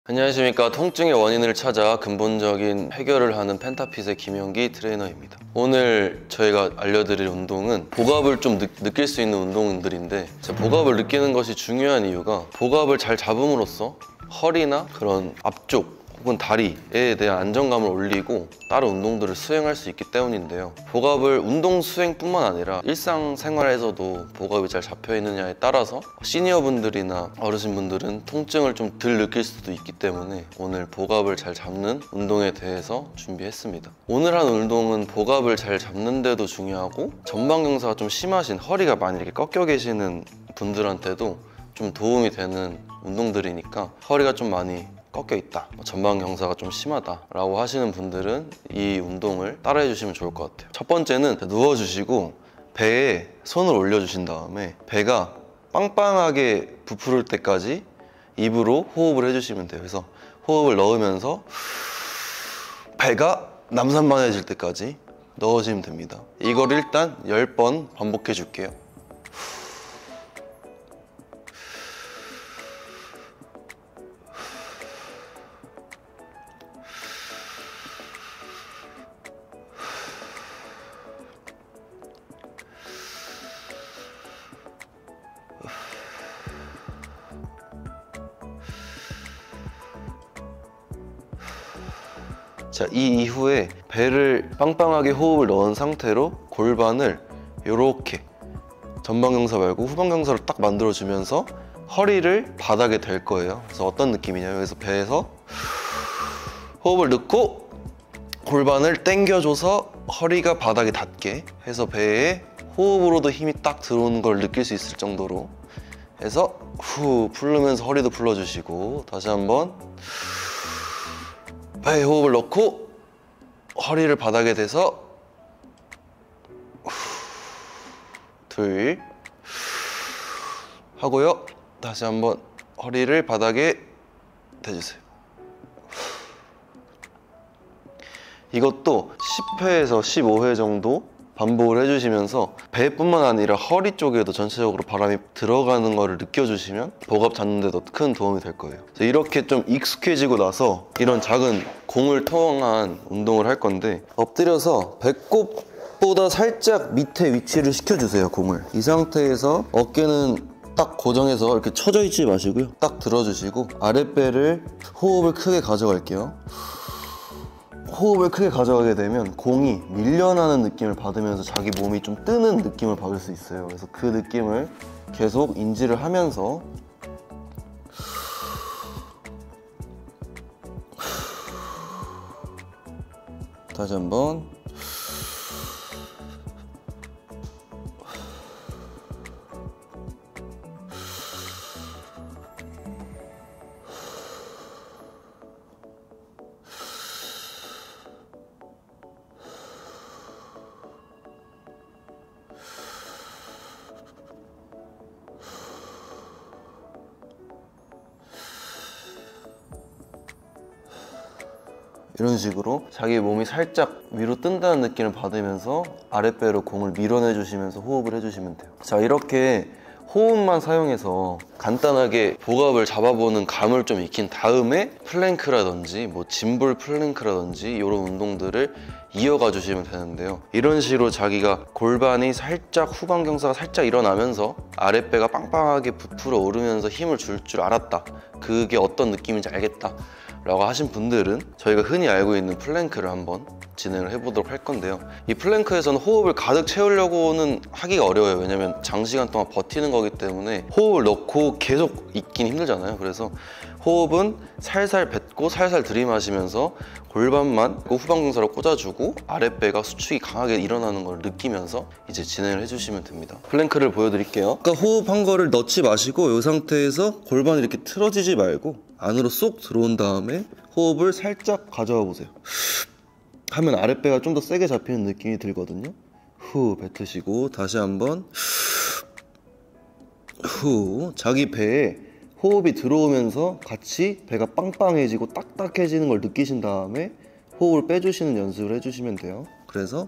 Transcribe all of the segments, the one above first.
안녕하십니까. 통증의 원인을 찾아 근본적인 해결을 하는 펜타핏의 김영기 트레이너입니다. 오늘 저희가 알려드릴 운동은 복압을 좀 느낄 수 있는 운동들인데, 복압을 느끼는 것이 중요한 이유가 복압을 잘 잡음으로써 허리나 그런 앞쪽 혹은 다리에 대한 안정감을 올리고 다른 운동들을 수행할 수 있기 때문인데요. 복압을 운동 수행뿐만 아니라 일상생활에서도 복압이 잘 잡혀 있느냐에 따라서 시니어분들이나 어르신분들은 통증을 좀 덜 느낄 수도 있기 때문에 오늘 복압을 잘 잡는 운동에 대해서 준비했습니다. 오늘 한 운동은 복압을 잘 잡는 데도 중요하고 전방경사가 좀 심하신, 허리가 많이 이렇게 꺾여 계시는 분들한테도 좀 도움이 되는 운동들이니까, 허리가 좀 많이 꺾여 있다, 전방 경사가 좀 심하다 라고 하시는 분들은 이 운동을 따라해 주시면 좋을 것 같아요. 첫 번째는 누워주시고 배에 손을 올려주신 다음에 배가 빵빵하게 부풀을 때까지 입으로 호흡을 해주시면 돼요. 그래서 호흡을 넣으면서 배가 남산만해질 때까지 넣으시면 됩니다. 이걸 일단 10번 반복해 줄게요. 자, 이 이후에 배를 빵빵하게 호흡을 넣은 상태로 골반을 이렇게 전방경사 말고 후방경사로 딱 만들어주면서 허리를 바닥에 댈 거예요. 그래서 어떤 느낌이냐면, 여기서 배에서 호흡을 넣고 골반을 당겨줘서 허리가 바닥에 닿게 해서 배에 호흡으로도 힘이 딱 들어오는 걸 느낄 수 있을 정도로 해서 후 풀르면서 허리도 풀어주시고, 다시 한번 배에 호흡을 넣고 허리를 바닥에 대서 둘 하고요. 다시 한번 허리를 바닥에 대주세요. 이것도 10회에서 15회 정도 반복을 해주시면서 배뿐만 아니라 허리 쪽에도 전체적으로 바람이 들어가는 거를 느껴주시면 복압 잡는 데도 큰 도움이 될 거예요. 이렇게 좀 익숙해지고 나서 이런 작은 공을 통한 운동을 할 건데, 엎드려서 배꼽보다 살짝 밑에 위치를 시켜주세요, 공을. 이 상태에서 어깨는 딱 고정해서 이렇게 쳐져 있지 마시고요, 딱 들어주시고 아랫배를 호흡을 크게 가져갈게요. 호흡을 크게 가져가게 되면 공이 밀려나는 느낌을 받으면서 자기 몸이 좀 뜨는 느낌을 받을 수 있어요. 그래서 그 느낌을 계속 인지를 하면서 다시 한번 이런 식으로 자기 몸이 살짝 위로 뜬다는 느낌을 받으면서 아랫배로 공을 밀어내 주시면서 호흡을 해주시면 돼요. 자, 이렇게 호흡만 사용해서 간단하게 복압을 잡아보는 감을 좀 익힌 다음에 플랭크라든지 뭐 짐볼 플랭크라든지 이런 운동들을 이어가 주시면 되는데요. 이런 식으로 자기가 골반이 살짝 후방경사가 살짝 일어나면서 아랫배가 빵빵하게 부풀어 오르면서 힘을 줄 알았다, 그게 어떤 느낌인지 알겠다 라고 하신 분들은 저희가 흔히 알고 있는 플랭크를 한번 진행을 해보도록 할 건데요. 이 플랭크에서는 호흡을 가득 채우려고는 하기가 어려워요. 왜냐면 장시간 동안 버티는 거기 때문에 호흡을 넣고 계속 있긴 힘들잖아요. 그래서 호흡은 살살 뱉고 살살 들이마시면서 골반만 후방경사로 꽂아주고 아랫배가 수축이 강하게 일어나는 걸 느끼면서 이제 진행을 해주시면 됩니다. 플랭크를 보여드릴게요. 아까 호흡한 거를 넣지 마시고 이 상태에서 골반이 이렇게 틀어지지 말고 안으로 쏙 들어온 다음에 호흡을 살짝 가져와 보세요. 하면 아랫배가 좀 더 세게 잡히는 느낌이 들거든요. 후 뱉으시고 다시 한번 후, 자기 배에 호흡이 들어오면서 같이 배가 빵빵해지고 딱딱해지는 걸 느끼신 다음에 호흡을 빼주시는 연습을 해주시면 돼요. 그래서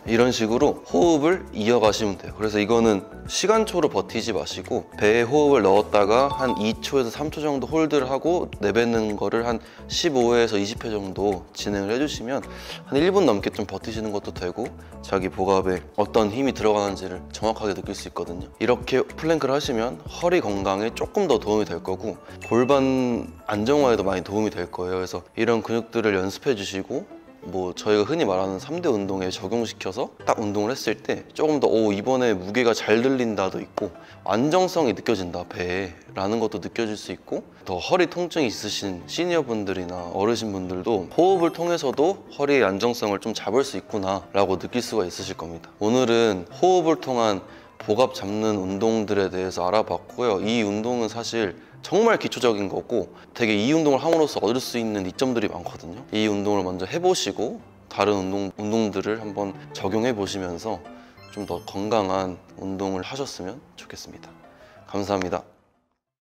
이런 식으로 호흡을 이어가시면 돼요. 그래서 이거는 시간초로 버티지 마시고 배에 호흡을 넣었다가 한 2초에서 3초 정도 홀드를 하고 내뱉는 거를 한 15회에서 20회 정도 진행을 해주시면 한 1분 넘게 좀 버티시는 것도 되고 자기 복압에 어떤 힘이 들어가는지를 정확하게 느낄 수 있거든요. 이렇게 플랭크를 하시면 허리 건강에 조금 더 도움이 될 거고 골반 안정화에도 많이 도움이 될 거예요. 그래서 이런 근육들을 연습해 주시고 뭐 저희가 흔히 말하는 3대 운동에 적용시켜서 딱 운동을 했을 때 조금 더 이번에 무게가 잘 들린다도 있고 안정성이 느껴진다 배에 라는 것도 느껴질 수 있고 더 허리 통증이 있으신 시니어분들이나 어르신분들도 호흡을 통해서도 허리의 안정성을 좀 잡을 수 있구나 라고 느낄 수가 있으실 겁니다. 오늘은 호흡을 통한 복압 잡는 운동들에 대해서 알아봤고요. 이 운동은 사실 정말 기초적인 거고 되게 이 운동을 함으로써 얻을 수 있는 이점들이 많거든요. 이 운동을 먼저 해보시고 다른 운동들을 한번 적용해 보시면서 좀 더 건강한 운동을 하셨으면 좋겠습니다. 감사합니다.